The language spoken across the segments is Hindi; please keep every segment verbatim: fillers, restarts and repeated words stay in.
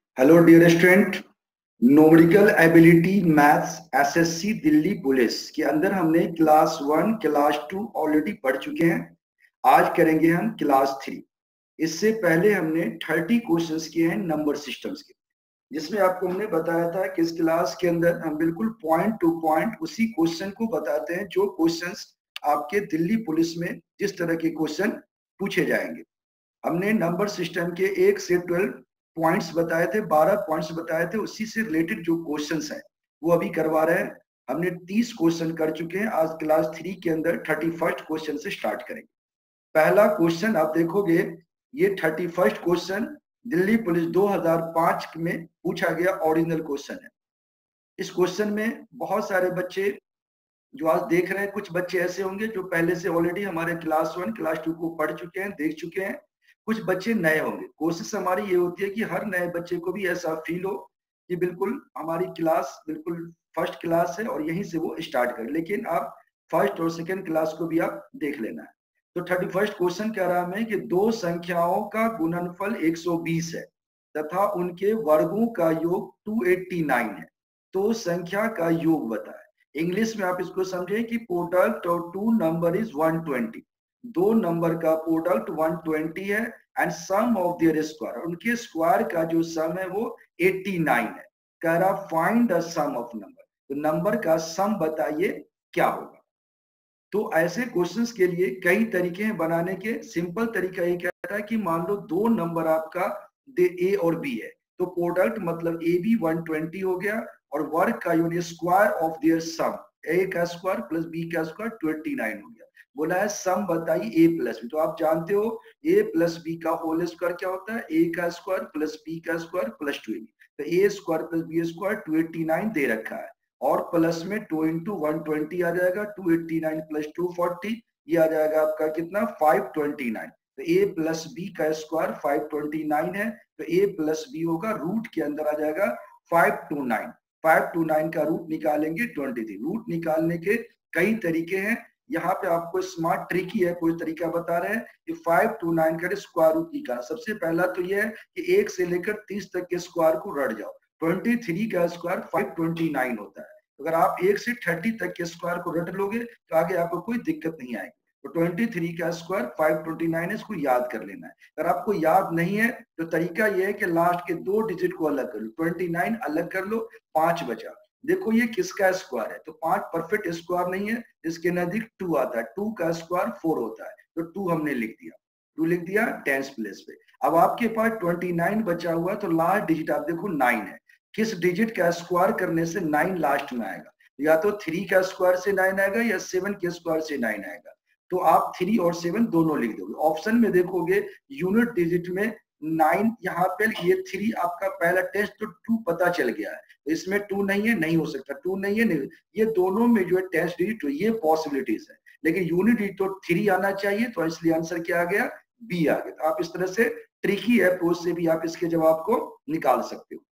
Hello dear student. Numerical ability maths SSC Delhi police के अंदर हमने class one class two already पढ़ चुके हैं। आज करेंगे हम क्लास थ्री। इससे पहले हमने थर्टी क्वेश्चंस किए हैं नंबर सिस्टम्स के, जिसमें आपको हमने बताया था कि इस क्लास के अंदर हम बिल्कुल पॉइंट टू पॉइंट उसी क्वेश्चन को बताते हैं जो क्वेश्चंस आपके दिल्ली पुलिस में जिस तरह के क्वेश्चन पूछे जाएंगे। हमने नंबर सिस्टम के एक से ट्वेल्व पॉइंट्स बताए थे, बारह पॉइंट्स बताए थे, उसी से रिलेटेड जो क्वेश्चंस हैं वो अभी करवा रहे हैं। हमने तीस क्वेश्चन कर चुके हैं। आज क्लास थ्री के अंदर थर्टी फर्स्ट क्वेश्चन से स्टार्ट करेंगे। पहला क्वेश्चन आप देखोगे, ये thirty first question Delhi police दो हज़ार पाँच में पूछा गया ओरिजिनल क्वेश्चन है। इस क्वेश्चन में बहुत सारे बच्चे जो आज देख रहे हैं, कुछ बच्चे ऐसे होंगे जो पहले से ऑलरेडी हमारे क्लास वन क्लास टू को पढ़ चुके हैं, देख चुके हैं। कुछ बच्चे नए होंगे। कोशिश हमारी ये होती है कि हर नए बच्चे को भी ऐसा फील हो कि बिल्कुल हमारी क्लास बिल्कुल फर्स्ट क्लास है और यहीं से वो स्टार्ट करें। लेकिन आप फर्स्ट और सेकेंड क्लास को भी आप देख लेना है। तो थर्टी फर्स्ट क्वेश्चन कह रहा है कि दो संख्याओं का गुणनफल एक सौ बीस है तथा उनके वर्गों का योग दो सौ नवासी है, तो संख्या का योग बताएं। इंग्लिश में आप इसको समझें कि product of two number is one twenty. दो नंबर का प्रोडक्ट वन ट्वेंटी है and some of their square, उनके स्क्वायर का जो सम है वो नवासी है। कह रहा find the sum of number, तो नंबर का सम बताइए क्या होगा। तो ऐसे क्वेश्चंस के लिए कई तरीके हैं बनाने के। सिंपल तरीका ये कहता है कि मान लो दो नंबर आपका ए और बी है, तो प्रोडक्ट मतलब ए बी वन ट्वेंटी हो गया और वर्ग का unit square of their sum, A का स्क्वायर प्लस बी का स्क्वायर ट्वेंटी नाइन हो गया। बोला है सम बताइए ए प्लस बी, तो आप जानते हो ए प्लस बी का होल स्क्वायर क्या होता है, ए का स्क्वायर प्लस बी का square plus two A B. तो A square plus B square two eighty nine दे रखा है और प्लस में टू इंटू वन ट्वेंटी आ जाएगा, two eighty nine plus two forty, ये आ जाएगा आपका कितना फाइव ट्वेंटी नाइन। तो a प्लस बी का स्क्वायर फाइव ट्वेंटी नाइन है, तो a प्लस बी होगा, रूट के अंदर आ जाएगा five two nine. Five two nine का रूट निकालेंगे ट्वेंटी थ्री। रूट निकालने के कई तरीके हैं, यहाँ पे आपको स्मार्ट ट्रिक ही है, कोई तरीका बता रहे हैं कि फाइव टू नाइन का स्क्वायर रूट निकालना। सबसे पहला तो यह है कि एक से लेकर तीस तक के स्क्वायर को रट जाओ। ट्वेंटी थ्री का स्क्वायर फाइव ट्वेंटी नाइन होता है। अगर आप एक से थर्टी तक के स्क्वायर को रट लोगे तो आगे आपको कोई दिक्कत नहीं आएगी। तो ट्वेंटी थ्री का स्क्वायर फाइव ट्वेंटी नाइन है, इसको याद कर लेना है। अगर आपको याद नहीं है तो तरीका यह है कि लास्ट के दो डिजिट को अलग कर लो, ट्वेंटी नाइन अलग कर लो, पांच बचा। देखो ये किसका स्क्वायर है, तो पांच परफेक्ट स्क्वायर नहीं है, इसके नजदीक टू आता है। टू का स्क्वायर फोर होता है, तो टू हमने लिख दिया, टू लिख दिया टेंस प्लेस पे। अब आपके पास ट्वेंटी नाइन बचा हुआ है, तो लास्ट डिजिट आप देखो नाइन है। किस डिजिट का स्क्वायर करने से नाइन लास्ट में आएगा, या तो थ्री का स्क्वायर से नाइन आएगा या सेवन के स्क्वायर से नाइन आएगा। तो आप थ्री और सेवन दोनों लिख दोगे। ऑप्शन में देखोगे यूनिट डिजिट में नाइन, यहाँ पे ये थ्री आपका पहला टेस्ट, तो टू पता चल गया है, इसमें टू नहीं है, नहीं हो सकता, टू नहीं है, नहीं। ये दोनों में जो है टेस्ट डिजिट ये पॉसिबिलिटीज है, लेकिन यूनिट डिजिट तो थ्री आना चाहिए, तो इसलिए आंसर क्या आ गया, बी आ गया। तो आप इस तरह से ट्रिकी अप्रोच से भी आप इसके जवाब को निकाल सकते हो।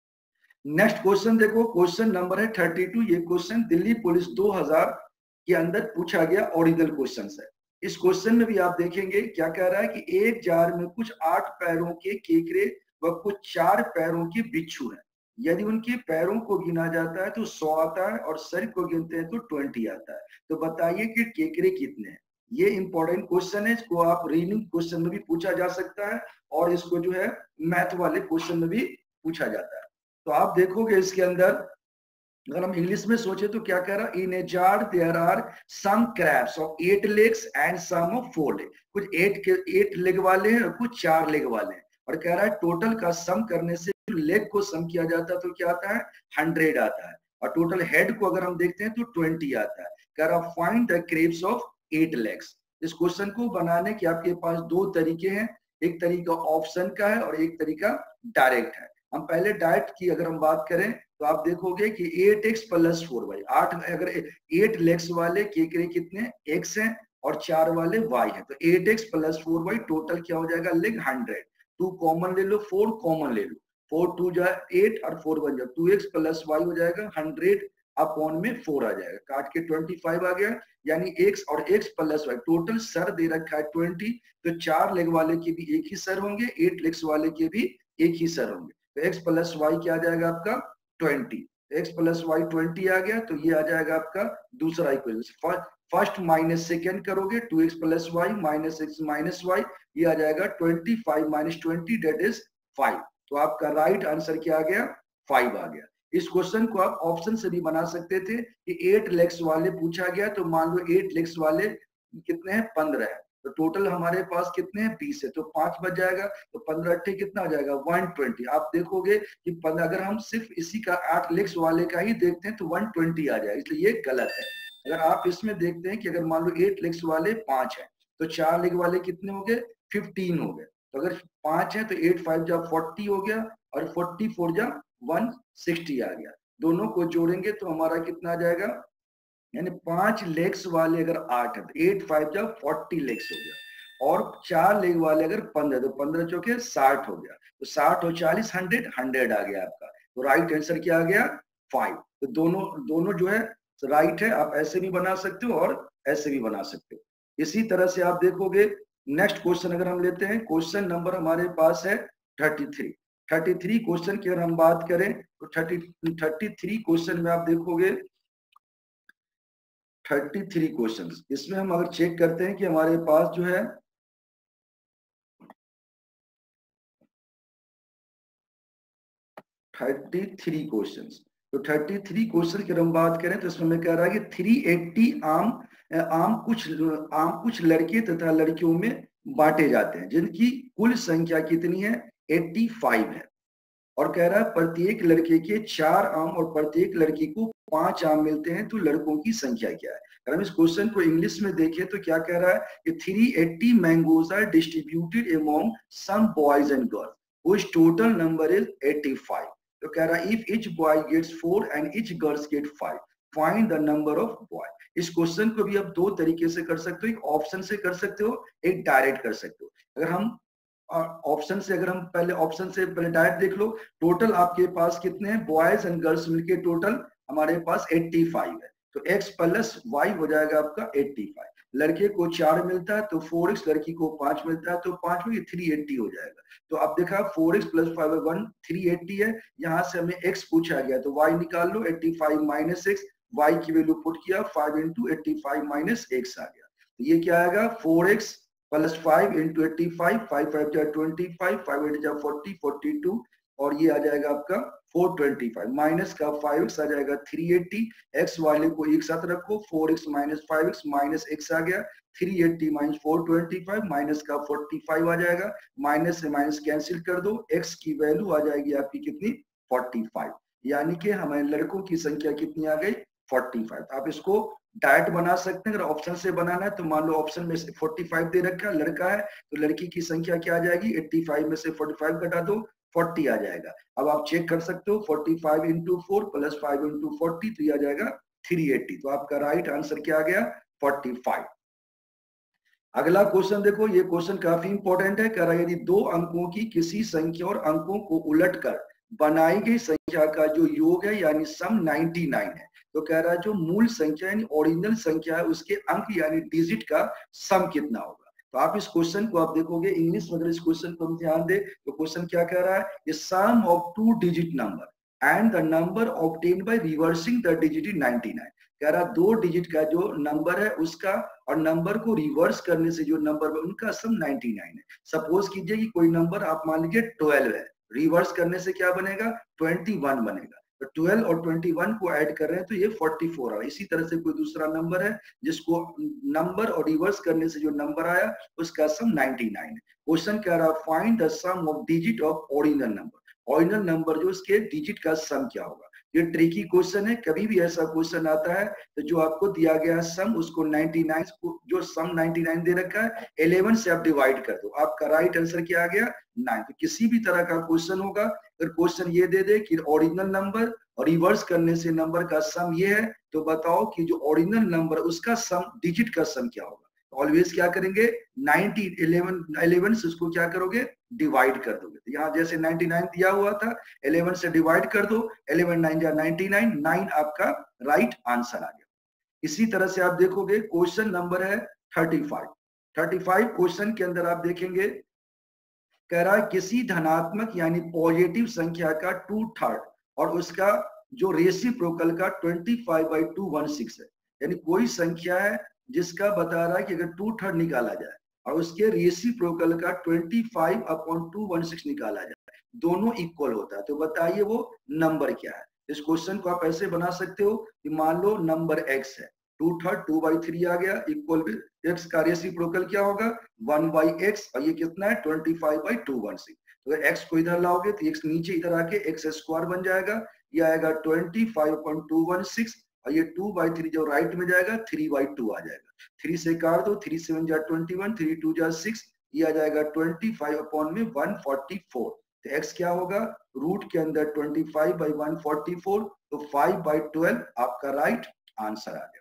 नेक्स्ट क्वेश्चन देखो, क्वेश्चन नंबर है थर्टी टू। ये क्वेश्चन दिल्ली पुलिस दो हज़ार के अंदर पूछा गया ओरिजिनल क्वेश्चन है। इस क्वेश्चन में भी आप देखेंगे क्या कह रहा है कि एक जार में कुछ आठ पैरों के केकरे व कुछ चार पैरों के बिच्छू हैं। यदि उनके पैरों को गिना जाता है तो सौ आता है और सर को गिनते हैं तो ट्वेंटी आता है। तो बताइए कि केकरे कितने हैं। ये इंपॉर्टेंट क्वेश्चन है, इसको आप रीडिंग क्वेश्चन में भी पूछा जा सकता है और इसको जो है मैथ वाले क्वेश्चन में भी पूछा जाता है। तो आप देखोगे इसके अंदर अगर हम इंग्लिश में सोचे तो क्या कह रहा है, in a jar there are some crabs of eight legs and some of four leg. कुछ एट के एट लेग वाले हैं और कुछ चार लेग वाले हैं, और कह रहा है टोटल का सम करने से लेग को सम किया जाता है तो क्या आता है, हंड्रेड आता है, और टोटल हेड को अगर हम देखते हैं तो ट्वेंटी आता है। कह रहा find the crabs of eight legs. इस क्वेश्चन को बनाने के आपके पास दो तरीके हैं, एक तरीका ऑप्शन का है और एक तरीका डायरेक्ट है। हम पहले डायरेक्ट की अगर हम बात करें तो आप देखोगे कि eight X plus four Y, आठ अगर एट लेग्स वाले केकरे कितने एक्स हैं और चार वाले वाई है, तो eight X plus four Y total क्या हो जाएगा, लेग हंड्रेड। टू कॉमन ले लो, फोर कॉमन ले लो, फोर टू जा एट और फोर वन जा टू एक्स प्लस वाई हो जाएगा हंड्रेड अपॉन में फोर आ जाएगा, काट के ट्वेंटी फाइव आ गया। यानी एक्स और एक्स प्लस वाई टोटल सर दे रखा है ट्वेंटी, तो चार लेग वाले के भी एक ही सर होंगे, एट लेग्स वाले के भी एक ही सर होंगे। तो एक्स प्लस वाई क्या आ जाएगा आपका twenty, X plus Y twenty आ गया, तो ये आ जाएगा आपका दूसरा इक्वेशन। फर्स्ट माइनस सेकेंड करोगे, two X plus Y minus X minus Y, ये आ जाएगा twenty five minus twenty that is five. तो आपका राइट आंसर क्या आ गया, फाइव आ गया। इस क्वेश्चन को आप ऑप्शन से भी बना सकते थे कि एट लेग्स वाले पूछा गया, तो मान लो एट लेग्स वाले कितने हैं, पंद्रह है, तो टोटल हमारे पास कितने हैं, बीस है, तो पांच बच जाएगा, तो पंद्रह अट्ठे कितना आ जाएगा, वन ट्वेंटी। आप देखोगे कि अगर हम सिर्फ इसी का आठ लेग्स वाले का ही देखते हैं तो वन ट्वेंटी आ जाएगा, इसलिए ये गलत है। अगर आप इसमें देखते हैं कि अगर मान लो एट लेग्स वाले पांच है, तो चार लेग वाले कितने हो गए, फिफ्टीन हो गए। तो अगर पांच है तो एट फाइव जा फोर्टी हो गया, और फोर्टी फोर जा वन सिक्सटी आ गया। दोनों को जोड़ेंगे तो हमारा कितना आ जाएगा, यानी पांच लेग्स वाले अगर आठ है तो एट फाइव जा फोर्टी लेग्स हो गया, और चार लेग वाले अगर पंद्रह, तो पंद्रह चौके साठ हो गया, तो साठ और चालीस हंड्रेड, हंड्रेड आ गया आपका। तो राइट आंसर क्या आ गया, फाइव। तो दोनों दोनों जो है राइट है, आप ऐसे भी बना सकते हो और ऐसे भी बना सकते हो। इसी तरह से आप देखोगे नेक्स्ट क्वेश्चन अगर हम लेते हैं, क्वेश्चन नंबर हमारे पास है thirty three. Thirty three question की अगर हम बात करें तो थर्टी थर्टी थ्री क्वेश्चन में आप देखोगे थर्टी थ्री क्वेश्चन, इसमें हम अगर चेक करते हैं कि हमारे पास जो है थर्टी थ्री क्वेश्चन, तो थर्टी थ्री क्वेश्चन की हम बात करें तो इसमें मैं कह रहा है कि थ्री एट्टी आम आम कुछ आम कुछ लड़के तथा लड़कियों में बांटे जाते हैं जिनकी कुल संख्या कितनी है, पचासी है। और कह रहा है प्रत्येक लड़के के चार आम और प्रत्येक लड़की को पांच आम मिलते हैं, तो लड़कों की संख्या क्या है। अगर हम इस क्वेश्चन को इंग्लिश में देखें तो क्या कह रहा है कि three eighty mangoes are distributed among some boys and girls which total number is eighty five. तो कह रहा है if each boy gets four and each girls get five, find the number of boy. इस क्वेश्चन को भी आप दो तरीके से कर सकते हो, एक ऑप्शन से कर सकते हो, एक डायरेक्ट कर सकते हो। अगर हम ऑप्शन से अगर हम पहले ऑप्शन से पहले डायरेक्ट देख लो, टोटल आपके पास कितने हैं, बॉयज एंड गर्ल्स मिलके टोटल हमारे पास पचासी है, तो x प्लस वाई हो जाएगा आपका पचासी। लड़के को चार मिलता है तो फोर एक्स, लड़की को पांच मिलता है तो पांच में थ्री एट्टी हो जाएगा। तो आप देखा four X plus five one three eighty है, यहाँ से हमें x पूछा गया तो y निकाल लो, eighty five minus X, Y की वैल्यू पुट किया, five into eighty five minus X आ गया। तो ये क्या आएगा, four X plus five into eighty five, five five जा ट्वेंटी फाइव, फाइव एट जा फोर्टी, फोर्टी टू, और ये आ जाएगा आपका फोर ट्वेंटी फाइव, माइनस का फाइव एक्स आ जाएगा थ्री एट्टी। एक्स वाले को एक साथ रखो, four X minus five x minus X आ गया, three eighty minus four twenty five, minus का फोर्टी फाइव आ जाएगा, माइनस से माइनस कैंसिल कर दो, एक्स की वैल्यू आ जाएगी आपकी कितनी, फोर्टी फाइव। यानी कि हमारे लड़कों की संख्या कितनी आ गई, फोर्टी फाइव। आप इसको डायरेक्ट बना सकते हैं, अगर ऑप्शन से बनाना है तो मान लो ऑप्शन में से पैंतालीस दे रखा है, लड़का है तो लड़की की संख्या क्या आ जाएगी, पचासी में से पैंतालीस घटा दो, चालीस आ जाएगा। अब आप चेक कर सकते हो, पैंतालीस into four plus five into forty, तो ये आ जाएगा थ्री एट्टी। तो आपका राइट आंसर क्या आ गया, पैंतालीस। अगला क्वेश्चन देखो, ये क्वेश्चन काफी इंपॉर्टेंट है। कह रहा है यदि दो अंकों की किसी संख्या और अंकों को उलटकर बनाई गई संख्या का जो योग है यानी सम निन्यानवे है, तो कह रहा है जो मूल संख्या यानी ओरिजिनल संख्या है उसके अंक यानी डिजिट का सम कितना होगा। तो आप इस क्वेश्चन को आप देखोगे इंग्लिश में, अगर इस क्वेश्चन को हम ध्यान दे तो क्वेश्चन क्या कह रहा है, ये sum of two digit number and the number obtained by reversing the digit is ninety nine. कह रहा दो डिजिट का जो नंबर है उसका और नंबर को रिवर्स करने से जो नंबर है उनका सम नाइंटी नाइन है। सपोज कीजिए कि कोई नंबर आप मान लीजिए ट्वेल्व है, रिवर्स करने से क्या बनेगा, ट्वेंटी वन बनेगा, तो ट्वेल्व और ट्वेंटी वन को ऐड कर रहे हैं तो ये फोर्टी फोर आ रहा है। इसी तरह से कोई दूसरा नंबर है जिसको नंबर और रिवर्स करने से जो नंबर आया उसका सम नाइंटी नाइन है। क्वेश्चन कह रहा है find the sum of digit of original number, original number जो इसके डिजिट का सम क्या होगा। ये ट्रिकी क्वेश्चन है, कभी भी ऐसा क्वेश्चन आता है तो जो आपको दिया गया सम उसको नाइंटी नाइन को जो सम नाइंटी नाइन दे रखा है इलेवन से आप डिवाइड कर दो, आपका राइट आंसर क्या आ गया, नाइन। तो किसी भी तरह का क्वेश्चन होगा अगर क्वेश्चन ये दे दे कि ओरिजिनल नंबर और रिवर्स करने से नंबर का सम ये है, तो बताओ कि जो ओरिजिनल नंबर उसका सम डिजिट का सम क्या होगा। ऑलवेज क्या करेंगे, नाइंटी इलेवन इलेवन से उसको क्या करोगे, डिवाइड कर दोगे। तो यहाँ जैसे नाइंटी नाइन दिया हुआ था, इलेवन से डिवाइड कर दो, इलेवन नाइन जा नाइंटी नाइन, नाइन आपका राइट आंसर आ गया। इसी तरह से आप देखोगे क्वेश्चन नंबर है thirty five. Thirty five question के अंदर आप देखेंगे कह रहा है किसी धनात्मक यानी पॉजिटिव संख्या का टू थर्ड और उसका जो रेसिप्रोकल का twenty five by two one six है, यानी कोई संख्या है जिसका बता रहा है कि अगर टू थर्ड निकाला जाए और उसके रेसिप्रोकल का twenty five upon two one six निकाला जाए, दोनों इक्वल होता है, तो बताइए वो नंबर क्या है। इस क्वेश्चन को आप ऐसे बना सकते हो कि मान लो नंबर एक्स है, two third two by three आ गया, इक्वल विद एक्स का रेसिप्रोकल क्या होगा वन बाई एक्स, और ये कितना है twenty five by two one six. तो अगर एक्स को इधर लाओगे तो एक्स नीचे इधर आके एक्स स्क्वायर बन जाएगा, ये आएगा twenty five point two one six, और ये टू बाई थ्री जो राइट में जाएगा थ्री बाई टू आ जाएगा, थ्री से काट दो, थ्री सेवन जा ट्वेंटी वन, थ्री टू जा सिक्स, ये आ जाएगा ट्वेंटी फाइव अपॉन में वन फोर्टी फोर। तो x क्या होगा रूट के अंदर twenty five by one forty four, तो फाइव बाई ट्वेल्व आपका राइट आंसर आ गया।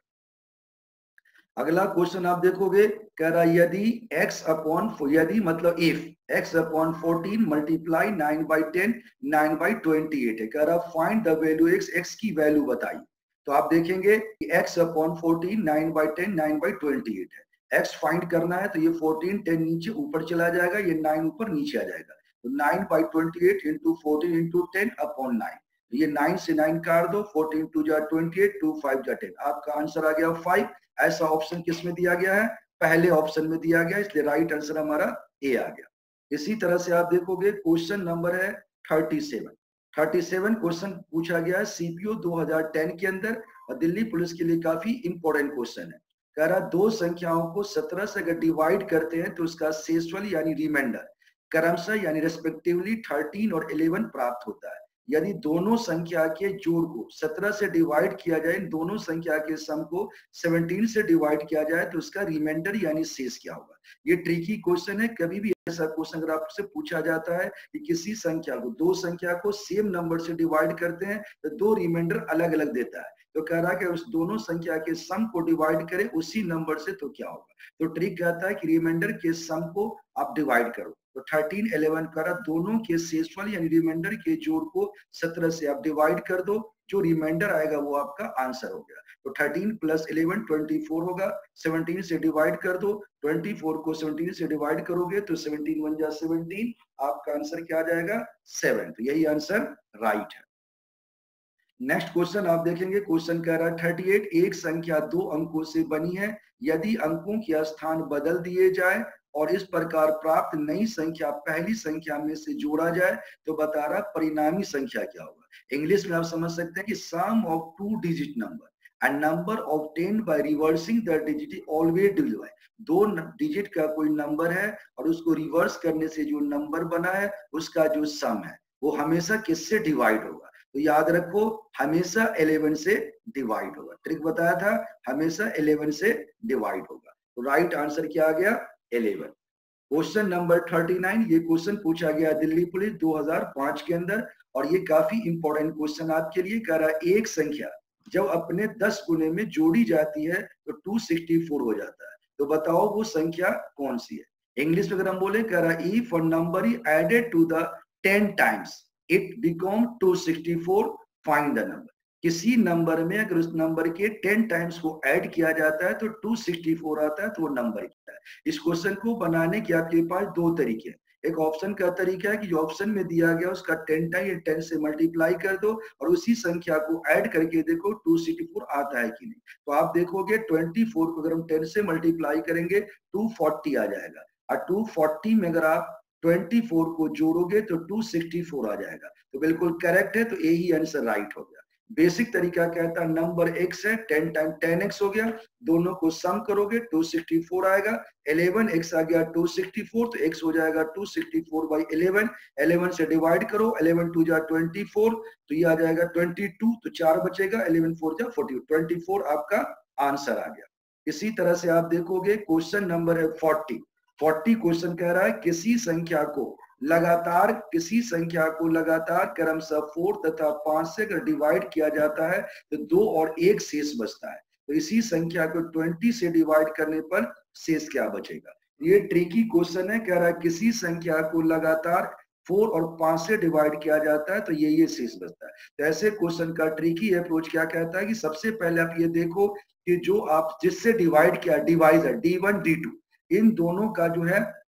अगला क्वेश्चन आप देखोगे, कह रहा यदि x अपॉन यदि मतलब if x upon fourteen multiply nine by ten nine by twenty eight है, कह रहा find the value x, x की वैल्यू बताइए। तो आप देखेंगे कि x upon fourteen nine by ten nine by twenty eight है, x फाइंड करना है तो ये फोर्टीन टेन नीचे ऊपर चला जाएगा, ये नाइन ऊपर नीचे आ जाएगा, तो nine by twenty eight into fourteen into ten upon nine, ये नाइन से नाइन काट दो, फोर्टीन टू जा ट्वेंटी एट, टू फाइव जा टेन, आपका आंसर आ गया फाइव। ऐसा ऑप्शन किस में दिया गया है, पहले ऑप्शन में दिया गया, इसलिए राइट आंसर हमारा ए आ गया। इसी तरह से आप देखोगे क्वेश्चन नंबर है thirty seven, thirty seven question पूछा गया है सीपीओ दो हज़ार दस के अंदर, और दिल्ली पुलिस के लिए काफी इंपॉर्टेंट क्वेश्चन है। कह रहा दो संख्याओं को सत्रह से अगर डिवाइड करते हैं तो उसका शेषफल यानी रिमाइंडर क्रमशः यानी रेस्पेक्टिवली थर्टीन और इलेवन प्राप्त होता है। यदि दोनों संख्या के जोड़ को सत्रह से डिवाइड किया जाए, दोनों संख्या के सम को सत्रह से डिवाइड किया जाए तो उसका रिमाइंडर यानी शेष क्या होगा। ये ट्रिकी क्वेश्चन है, कभी भी ऐसा क्वेश्चन अगर आपसे पूछा जाता है कि किसी संख्या को दो संख्या को सेम नंबर से डिवाइड करते हैं तो दो रिमाइंडर अलग अलग देता है, तो कह रहा है कि उस दोनों संख्या के सम को डिवाइड करें उसी नंबर से तो क्या होगा। तो ट्रिक कहता है कि रिमाइंडर के सम को आप डिवाइड करो, तो थर्टीन इलेवन करा दोनों के शेषफल यानी रिमाइंडर के जोड़ को सत्रह से आप डिवाइड कर दो, जो रिमाइंडर आएगा वो आपका आंसर हो गया। तो thirteen plus eleven twenty four होगा, सेवनटीन से डिवाइड कर दो, ट्वेंटी फोर को सेवनटीन से डिवाइड करोगे तो सेवनटीन वन जा सेवनटीन, आपका आंसर क्या आ जाएगा सेवन, तो यही आंसर राइट है। नेक्स्ट क्वेश्चन आप देखेंगे, क्वेश्चन कह रहा है थर्टी एट, एक संख्या दो अंकों से बनी है, यदि अंकों के स्थान बदल दिए जाए और इस प्रकार प्राप्त नई संख्या पहली संख्या में से जोड़ा जाए तो बता रहा परिणामी संख्या क्या होगा। इंग्लिश में आप समझ सकते हैं कि sum of two digit number and number obtained by reversing the digit always divide, दो डिजिट का कोई नंबर है और उसको रिवर्स करने से जो नंबर बना है उसका जो सम है वो हमेशा किससे डिवाइड होगा। तो याद रखो हमेशा इलेवन से डिवाइड होगा, ट्रिक बताया था हमेशा इलेवन से डिवाइड होगा, तो राइट आंसर क्या आ गया eleven. Question number thirty nine, ये क्वेश्चन पूछा गया दिल्ली पुलिस दो हज़ार पाँच के अंदर और ये काफी इंपॉर्टेंट क्वेश्चन आपके लिए। कह रहा है एक संख्या जब अपने दस गुने में जोड़ी जाती है तो टू सिक्सटी फोर हो जाता है, तो बताओ वो संख्या कौन सी है। इंग्लिश में अगर हम बोले, कह रहा है if a number is added to the ten times it become two sixty four, find the number. किसी नंबर में अगर उस नंबर के टेन टाइम्स को ऐड किया जाता है तो टू सिक्सटी फोर आता है, तो वो नंबर क्या है। इस क्वेश्चन को बनाने के आपके पास दो तरीके हैं, एक ऑप्शन का तरीका है कि जो ऑप्शन में दिया गया उसका टेन टाइम या टेन से मल्टीप्लाई कर दो और उसी संख्या को ऐड करके देखो टू सिक्सटी फोर आता है कि नहीं। तो आप देखोगे ट्वेंटी फोर को अगर हम टेन से मल्टीप्लाई करेंगे टू फोर्टी आ जाएगा, और टू फोर्टी में अगर आप ट्वेंटी फोर को जोड़ोगे तो टू सिक्सटी फोर आ जाएगा, तो बिल्कुल करेक्ट है, तो यही आंसर राइट हो गया। बेसिक तरीका कहता है नंबर एक्स है, टेन टाइम टेन एक्स हो गया, दोनों को सम करोगे टू सिक्सटी फोर आएगा, इलेवन एक्स आ गया टू सिक्सटी फोर, तो एक्स हो जाएगा two sixty four by eleven, eleven से डिवाइड करो, इलेवन टू जा ट्वेंटी फोर, तो ये आ जाएगा ट्वेंटी टू, तो चार बचेगा, इलेवन फोर जा फोर्टी, ट्वेंटी फोर आपका आंसर आ गया। इसी तरह से आप देखोगे क्वेश्चन नंबर है फोर्टी, फोर्टी क्वेश्चन कह रहा है किसी संख्या को लगातार किसी संख्या को लगातार क्रमशः फोर तथा पांच से अगर डिवाइड किया जाता है तो दो और एक शेष बचता है, तो इसी संख्या को ट्वेंटी से डिवाइड करने पर शेष क्या बचेगा। ये ट्रिकी क्वेश्चन है, कह रहा है किसी संख्या को लगातार फोर और पांच से डिवाइड किया जाता है तो ये ये शेष बचता है। तो ऐसे क्वेश्चन का ट्रिकी अप्रोच क्या कहता है कि सबसे पहले आप ये देखो कि जो आप जिससे डिवाइड किया divisor D one D two, इन दोनों का जो है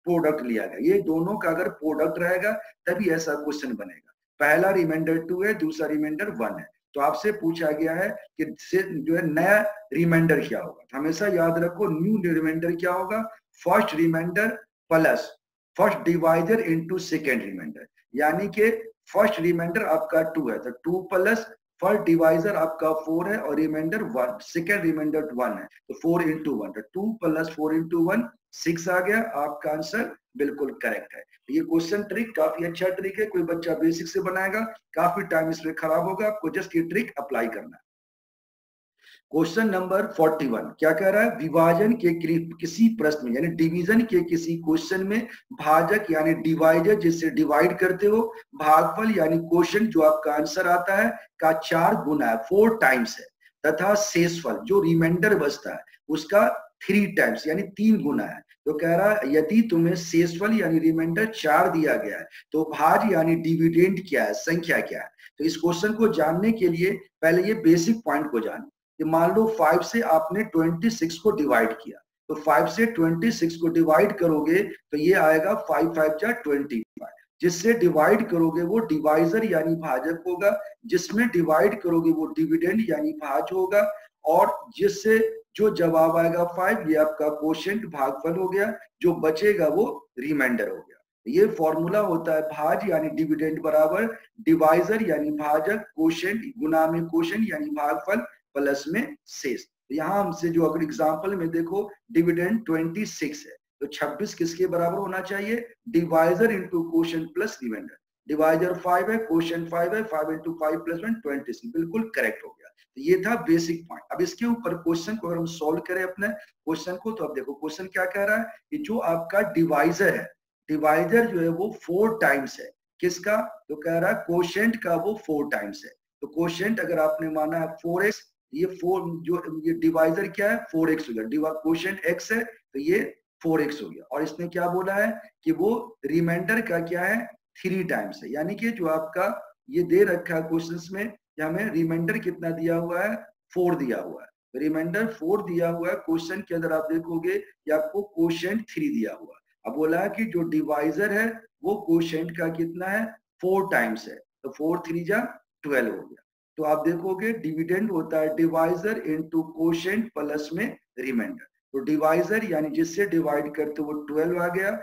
प्रोडक्ट लिया गया, ये दोनों का अगर प्रोडक्ट रहेगा तभी ऐसा क्वेश्चन बनेगा। पहला रिमाइंडर टू है, दूसरा रिमाइंडर वन है, तो आपसे पूछा गया है कि जो है नया रिमाइंडर क्या होगा। हमेशा याद रखो न्यू रिमाइंडर क्या होगा, first reminder plus first divisor into second reminder, यानी कि फर्स्ट रिमाइंडर आपका टू है तो टू प्लस फर्स्ट डिवाइजर आपका फोर है और reminder one, second reminder one है तो फोर इंटू वन, तो two plus four into one six आ गया। आपका आंसर बिल्कुल करेक्ट है। ये क्वेश्चन ट्रिक काफी अच्छा ट्रिक है, कोई बच्चा बेसिक से बनाएगा काफी टाइम इसमें खराब होगा, आपको जस्ट ये ट्रिक अप्लाई करना है। क्वेश्चन नंबर फोर्टी वन क्या कह रहा है, विभाजन के किसी प्रश्न में यानी डिवीजन के किसी क्वेश्चन में भाजक यानी डिवाइजर जिससे डिवाइड करते हो, भागफल यानी क्वेश्चन जो आपका आंसर आता है का चार गुना है, फोर टाइम्स है, तथा शेषफल जो रिमाइंडर बचता है उसका थ्री टाइम्स यानी तीन गुना है। तो कह रहा है यदि तुम्हें शेषफल यानी रिमाइंडर चार दिया गया है तो भाज यानी डिविडेंड क्या है, संख्या क्या है। तो इस क्वेश्चन को जानने के लिए पहले ये बेसिक पॉइंट को जानो कि मान लो फाइव से आपने ट्वेंटी सिक्स को डिवाइड किया, तो फाइव से ट्वेंटी सिक्स को डिवाइड करोगे तो ये आएगा फाइव फाइव जा ट्वेंटी फाइव, जिससे डिवाइड करोगे वो डिवाइजर यानी भाजक होगा, जिसमें डिवाइड करोगे वो डिविडेंड यानी भाज होगा, और जिससे जो जवाब आएगा फाइव ये आपका क्वोशिएंट भागफल हो गया, जो बचेगा वो रिमाइंडर हो गया। ये फॉर्मूला होता है भाज यानी डिविडेंड बराबर डिवाइजर यानी भाजक, क्वोशिएंट गुना में क्वोशिएंट यानी भागफल प्लस में शेष। यहाँ हमसे जो अगर एग्जांपल में देखो डिविडेंड ट्वेंटी सिक्स है तो छब्बीस किसके बराबर होना चाहिए, divisor into quotient plus reminder. Divisor five है, क्वोशिएंट फाइव है, five into five plus one twenty six, बिल्कुल करेक्ट हो गया। तो ये था बेसिक पॉइंट। अब इसके ऊपर क्वेश्चन को अगर हम सॉल्व करें अपने क्वेश्चन को, तो अब देखो क्वेश्चन क्या कह रहा है कि जो आपका डिवाइजर है, डिवाइजर जो है वो फोर टाइम्स है, किसका, तो कह रहा है क्वोशिएंट का वो फोर टाइम्स है। तो क्वोशिएंट अगर आपने माना है फोर एक्स, ये फोर जो ये डिवाइजर क्या है फोर एक्स हो गया, क्वोशिएंट एक्स है तो ये फोर एक्स हो गया, और इसने क्या बोला है कि वो रिमाइंडर का क्या है थ्री टाइम्स है, यानी कि जो आपका ये दे रखा है क्वेश्चन में हमें रिमाइंडर कितना दिया हुआ है, फोर दिया हुआ है, रिमाइंडर फोर दिया हुआ है। क्वेश्चन के अंदर आप देखोगे कि आपको क्वोशिएंट थ्री दिया हुआ है। अब बोला है कि जो डिवाइजर है वो क्वोशिएंट का कितना है फोर टाइम्स है, तो फोर थ्री जा ट्वेल्व हो गया। तो आप देखोगे डिविडेंड होता है डिवाइजर इंटू क्वोशिएंट प्लस में रिमाइंडर, तो डिवाइजर यानी जिससे डिवाइड करते वो ट्वेल्व आ गया,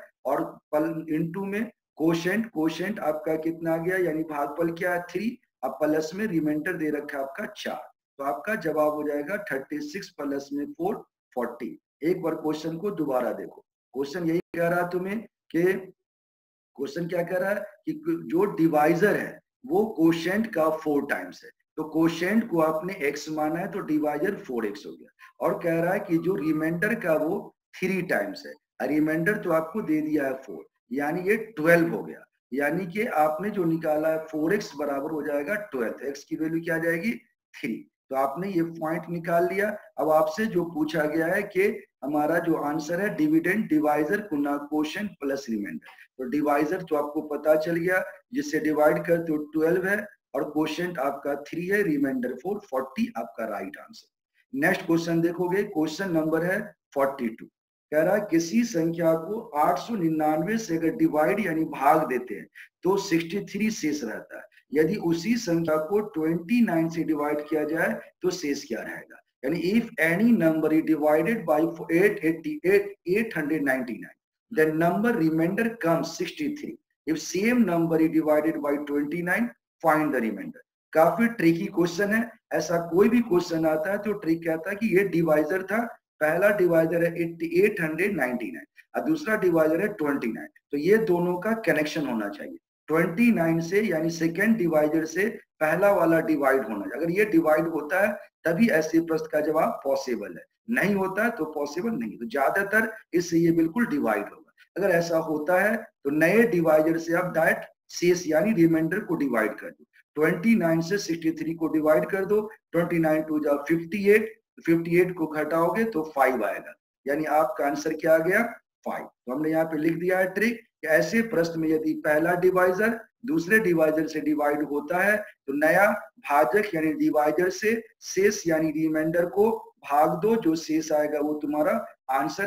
और इंटू में क्वोशिएंट, क्वोशिएंट आपका कितना आ गया यानी भागफल क्या है थ्री, अब प्लस में रिमाइंडर दे रखा है आपका चार, तो आपका जवाब हो जाएगा थर्टी सिक्स प्लस में फोर फोर्टी। एक बार क्वेश्चन को दोबारा देखो, क्वेश्चन यही कह रहा है तुम्हें कि क्वेश्चन क्या कह रहा है कि जो डिवाइजर है वो क्वोशिएंट का फोर टाइम्स है, तो क्वोशिएंट को आपने x माना है तो डिवाइजर फोर एक्स हो गया, और कह रहा है कि जो रिमाइंडर का वो थ्री टाइम्स है, रिमाइंडर तो आपको दे दिया है फोर, यानी ये ट्वेल्व हो गया, यानी कि आपने जो निकाला है फोर एक्स बराबर हो जाएगा ट्वेल्व, एक्स की वैल्यू क्या आ जाएगी थ्री, तो आपने ये पॉइंट निकाल लिया। अब आपसे जो पूछा गया है कि हमारा जो आंसर है डिविडेंड डिवाइजर गुना क्वोशिएंट प्लस रिमाइंडर, तो डिवाइजर तो आपको पता चल गया, जिससे डिवाइड करते हो ट्वेल्व है, और क्वोशिएंट आपका थ्री है, रिमाइंडर फोर, फोर्टी आपका राइट आंसर। नेक्स्ट क्वेश्चन देखोगे, क्वेश्चन नंबर है फोर्टी टू, कह रहा है किसी संख्या को आठ सौ निन्यानवे से अगर डिवाइड यानी भाग देते हैं तो सिक्सटी थ्री शेष रहता है, यदि उसी संख्या को ट्वेंटी नाइन से डिवाइड किया जाए तो शेष क्या रहेगा, यानी if any number is divided by eight eighty eight eight hundred ninety nine then number remainder comes sixty three, if same number is divided by twenty nine find the remainder। काफी ट्रिकी क्वेश्चन है, ऐसा कोई भी क्वेश्चन आता है तो ट्रिक कहता है कि ये डिवाइजर था, पहला डिवाइजर है एट हंड्रेड नाइंटी नाइन और दूसरा डिवाइजर है ट्वेंटी नाइन, तो ये दोनों का कनेक्शन होना चाहिए, ट्वेंटी नाइन से यानी सेकेंड डिवाइजर से पहला वाला डिवाइड होना चाहिए, अगर ये डिवाइड होता है तभी ऐसे प्रश्न का जवाब पॉसिबल है, नहीं होता है तो पॉसिबल नहीं, तो ज्यादातर इससे ये बिल्कुल डिवाइड होगा। अगर ऐसा होता है तो नए डिवाइजर से आप डायरेक्ट शेष यानी रिमाइंडर को डिवाइड कर दो, ट्वेंटी नाइन से सिक्सटी थ्री को डिवाइड कर दो, ट्वेंटी नाइन टू जा फिफ्टी एट, फिफ्टी एट को घटाओगे तो फाइव आएगा, यानी आपका आंसर क्या आ गया फाइव। तो हमने यहाँ पे लिख दिया है ट्रिक कि ऐसे प्रश्न में यदि पहला डिवाइजर दूसरे डिवाइजर से डिवाइड होता है तो नया भाजक यानी डिवाइजर से शेष यानी रिमाइंडर को भाग दो, जो शेष आएगा वो तुम्हारा आंसर है,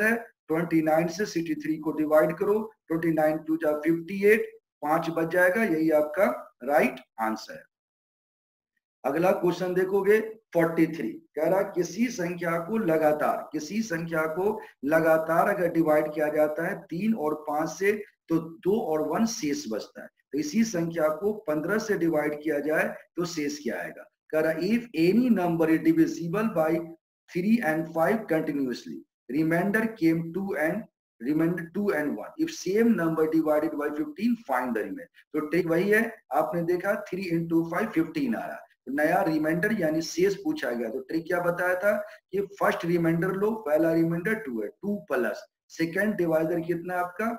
उनतीस से तिरसठ को डिवाइड करो, उनतीस टू जा अट्ठावन, पांच बच जाएगा, यही आपका राइट आंसर है। अगला क्वेश्चन देखोगे तैंतालीस, कह रहा किसी संख्या को लगातार किसी संख्या को लगातार अगर डिवाइड किया जाता है तीन और पांच से तो दो और वन शेष बचता है। तो इसी संख्या को पंद्रह से डिवाइड किया जाए तो शेष क्या आएगा। कह रहा if any number is divisible by three and five continuously, reminder came two and reminder two and one, if same number divided by fifteen find the reminder. तो ट्रिक वही है, आपने देखा थ्री इंटू फाइव फिफ्टीन आ रहा, नया रिमाइंडर यानी शेष पूछा गया। तो ट्रिक क्या बताया था कि फर्स्ट रिमाइंडर लो, पहला रिमाइंडर टू है, टू प्लस सेकंड डिवाइजर कितना आपका,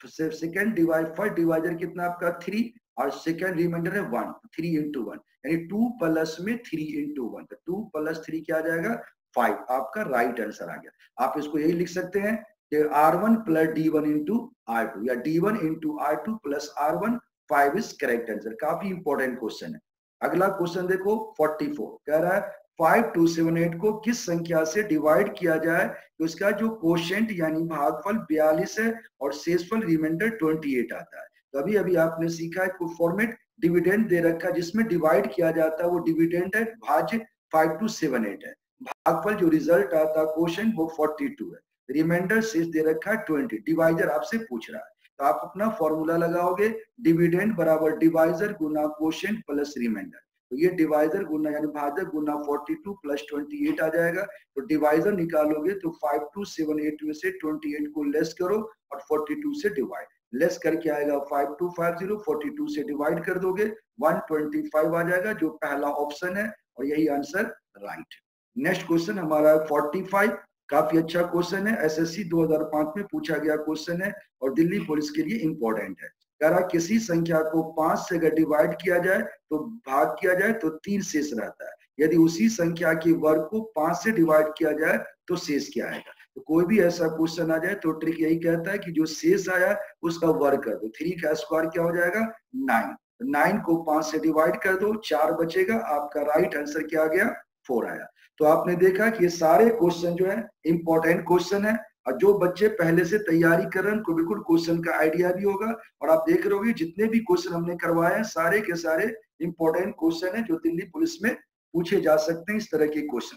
सेकंड डिवाइड फर्स्ट डिवाइजर कितना आपका थ्री, और सेकंड रिमाइंडर है वन, थ्री इंटू वन, यानी टू प्लस में थ्री इंटू वन, तो टू प्लस थ्री क्या आ जाएगा फाइव, आपका राइट आंसर आ गया। आप इसको यही लिख सकते हैं कि R one plus D one into R two, या D one into R two plus R one, five is correct answer. काफी इंपॉर्टेंट क्वेश्चन है। अगला क्वेश्चन देखो चौवालीस, कह रहा है फाइव टू सेवन एट को किस संख्या से डिवाइड किया जाए तो उसका जो कोशेंट यानी भागफल बयालीस है और शेषफल रिमाइंडर अट्ठाईस आता है। तो अभी अभी आपने सीखा है कोई फॉर्मेट डिविडेंड दे रखा है जिसमें डिवाइड किया जाता है, वो डिविडेंड है भाज्य फाइव टू सेवन एट है, भागफल जो रिजल्ट आता है कोशेंट वो बयालीस है, रिमाइंडर शेष दे रखा है बीस, डिवाइजर आपसे पूछ रहा है। तो आप अपना फॉर्मूला लगाओगे, डिविडेंड बराबर डिवाइजर गुना कोशेंट प्लस रिमाइंडर। तो ये डिवाइजर गुना यानी भाजक गुना बयालीस प्लस अट्ठाईस आ जाएगा। तो डिवाइजर निकालोगे तो फाइव टू सेवन एट में से अट्ठाईस को लेस करो और बयालीस से डिवाइड, लेस करके आएगा फाइव टू फाइव जीरो, बयालीस से डिवाइड कर दोगे एक सौ पच्चीस आ जाएगा, जो पहला ऑप्शन है और यही आंसर राइट। नेक्स्ट क्वेश्चन हमारा पैंतालीस, काफी अच्छा क्वेश्चन है, एसएससी दो हज़ार पाँच में पूछा गया क्वेश्चन है और दिल्ली पुलिस के लिए इंपॉर्टेंट है। कह रहा किसी संख्या को पांच से अगर डिवाइड किया जाए तो भाग किया जाए तो तीन शेष रहता है, यदि उसी संख्या के वर्ग को पांच से डिवाइड किया जाए तो शेष क्या आएगा। तो कोई भी ऐसा क्वेश्चन आ जाए तो ट्रिक यही कहता है कि जो शेष आया उसका वर्ग कर दो, थ्री का स्क्वायर क्या हो जाएगा नाइन, नाइन को पांच से डिवाइड कर दो, चार बचेगा, आपका राइट आंसर क्या आ गया फोर आया। तो आपने देखा कि ये सारे क्वेश्चन जो है इंपॉर्टेंट क्वेश्चन है और जो बच्चे पहले से तैयारी कर रहे हैं उनको बिल्कुल क्वेश्चन का आइडिया भी होगा। और आप देख रहे होगे जितने भी क्वेश्चन हमने करवाए हैं सारे के सारे इंपॉर्टेंट क्वेश्चन है जो दिल्ली पुलिस में पूछे जा सकते हैं, इस तरह के क्वेश्चन।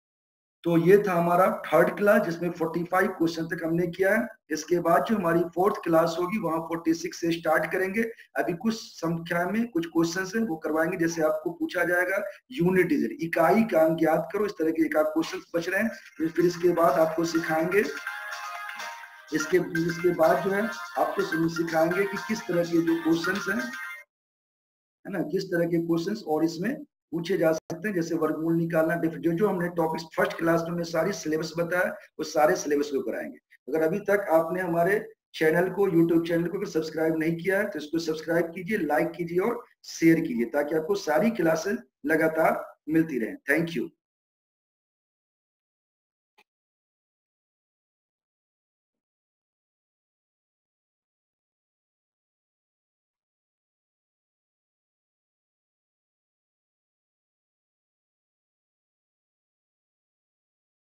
तो ये था हमारा थर्ड क्लास जिसमें पैंतालीस क्वेश्चन तक हमने किया है। इसके बाद जो हमारी फोर्थ क्लास होगी वहां छियालीस से स्टार्ट करेंगे। अभी कुछ संख्या में कुछ क्वेश्चंस है वो करवाएंगे, जैसे आपको पूछा जाएगा यूनिट डिजिट, इकाई का अंक ज्ञात करो, इस तरह के एक क्वेश्चन बच रहे हैं। फिर इसके बाद आपको सिखाएंगे इसके इसके बाद जो है आपको सिखाएंगे कि किस तरह के जो क्वेश्चंस हैं है ना, किस तरह के क्वेश्चंस और इसमें पूछे जा सकते हैं, जैसे वर्गमूल निकालना, जो जो हमने टॉपिक्स फर्स्ट क्लास में सारी सिलेबस बताया वो सारे सिलेबस को कराएंगे। अगर अभी तक आपने हमारे चैनल को यूट्यूब चैनल को सब्सक्राइब नहीं किया है तो इसको सब्सक्राइब कीजिए, लाइक कीजिए और शेयर कीजिए ताकि आपको सारी क्लासेस लगातार मिलती रहे। Thank you.